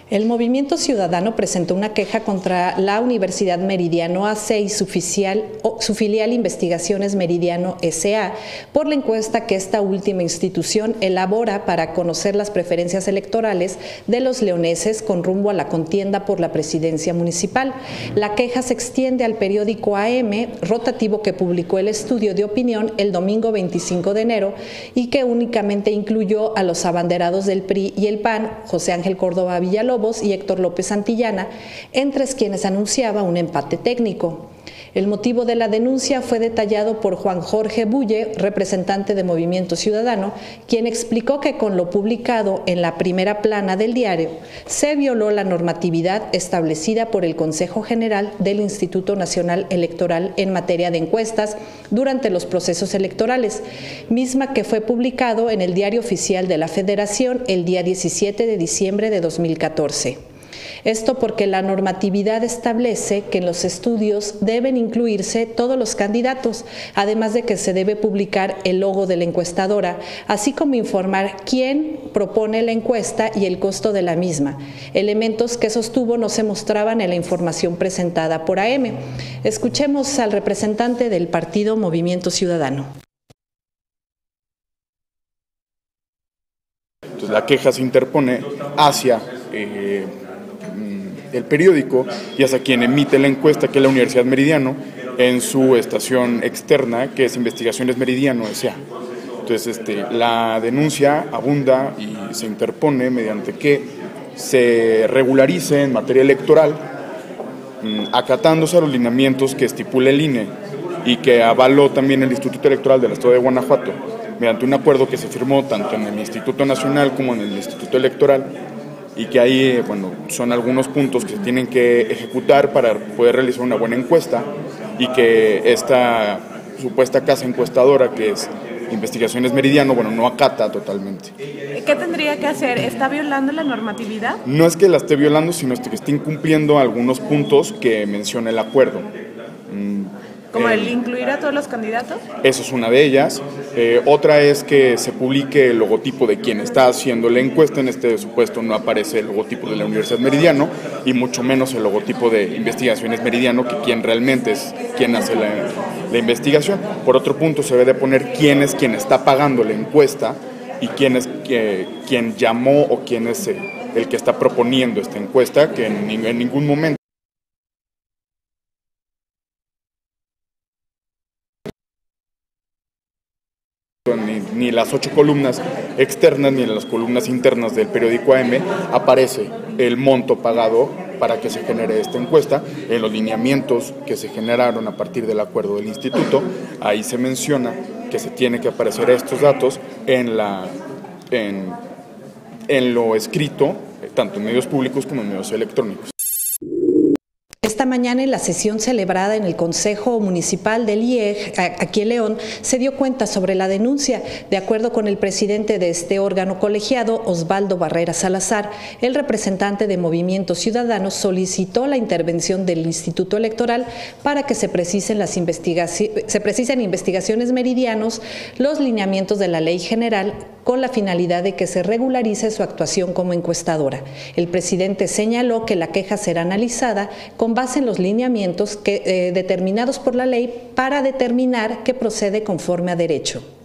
El Movimiento Ciudadano presentó una queja contra la Universidad Meridiano AC y su filial Investigaciones Meridiano SA por la encuesta que esta última institución elabora para conocer las preferencias electorales de los leoneses con rumbo a la contienda por la presidencia municipal. La queja se extiende al periódico AM, rotativo que publicó el estudio de opinión el domingo 25 de enero y que únicamente incluyó a los abanderados del PRI y el PAN, José Ángel Córdoba Villalobos y Héctor López Santillana, entre quienes anunciaba un empate técnico. El motivo de la denuncia fue detallado por Juan Jorge Bulle, representante de Movimiento Ciudadano, quien explicó que con lo publicado en la primera plana del diario se violó la normatividad establecida por el Consejo General del Instituto Nacional Electoral en materia de encuestas durante los procesos electorales, misma que fue publicado en el Diario Oficial de la Federación el día 17 de diciembre de 2014. Esto porque la normatividad establece que en los estudios deben incluirse todos los candidatos, además de que se debe publicar el logo de la encuestadora, así como informar quién propone la encuesta y el costo de la misma. Elementos que sostuvo no se mostraban en la información presentada por AM. Escuchemos al representante del partido Movimiento Ciudadano. Entonces, la queja se interpone hacia el periódico y hacia quien emite la encuesta, que es la Universidad Meridiano, en su estación externa, que es Investigaciones Meridiano S.A. Entonces, la denuncia abunda y se interpone mediante que se regularice en materia electoral, acatándose a los lineamientos que estipula el INE y que avaló también el Instituto Electoral del Estado de Guanajuato, mediante un acuerdo que se firmó tanto en el Instituto Nacional como en el Instituto Electoral, y que ahí, son algunos puntos que se tienen que ejecutar para poder realizar una buena encuesta, y que esta supuesta casa encuestadora, que es Investigaciones Meridiano, no acata totalmente. ¿Qué tendría que hacer? ¿Está violando la normatividad? No es que la esté violando, sino que esté incumpliendo algunos puntos que menciona el acuerdo. ¿Como el incluir a todos los candidatos? Eso es una de ellas. Otra es que se publique el logotipo de quien está haciendo la encuesta. En este supuesto no aparece el logotipo de la Universidad Meridiano y mucho menos el logotipo de Investigaciones Meridiano, que quien realmente es quien hace la investigación. Por otro punto, se debe de poner quién es quien está pagando la encuesta y quién es quien llamó o quién es el que está proponiendo esta encuesta, que en ningún momento ni las 8 columnas externas ni en las columnas internas del periódico AM aparece el monto pagado para que se genere esta encuesta. En los lineamientos que se generaron a partir del acuerdo del instituto, ahí se menciona que se tiene que aparecer estos datos en lo escrito, tanto en medios públicos como en medios electrónicos. Esta mañana, en la sesión celebrada en el Consejo Municipal del IEG, aquí en León, se dio cuenta sobre la denuncia. De acuerdo con el presidente de este órgano colegiado, Osvaldo Barrera Salazar, el representante de Movimiento Ciudadano solicitó la intervención del Instituto Electoral para que se precisen investigaciones meridianos, los lineamientos de la ley general, con la finalidad de que se regularice su actuación como encuestadora. El presidente señaló que la queja será analizada con base en los lineamientos determinados por la ley para determinar que procede conforme a derecho.